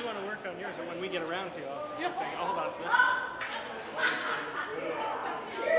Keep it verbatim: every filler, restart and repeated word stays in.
you want to work on yours, and when we get around to, I'll, Yeah. I'll, take, I'll hold on to this.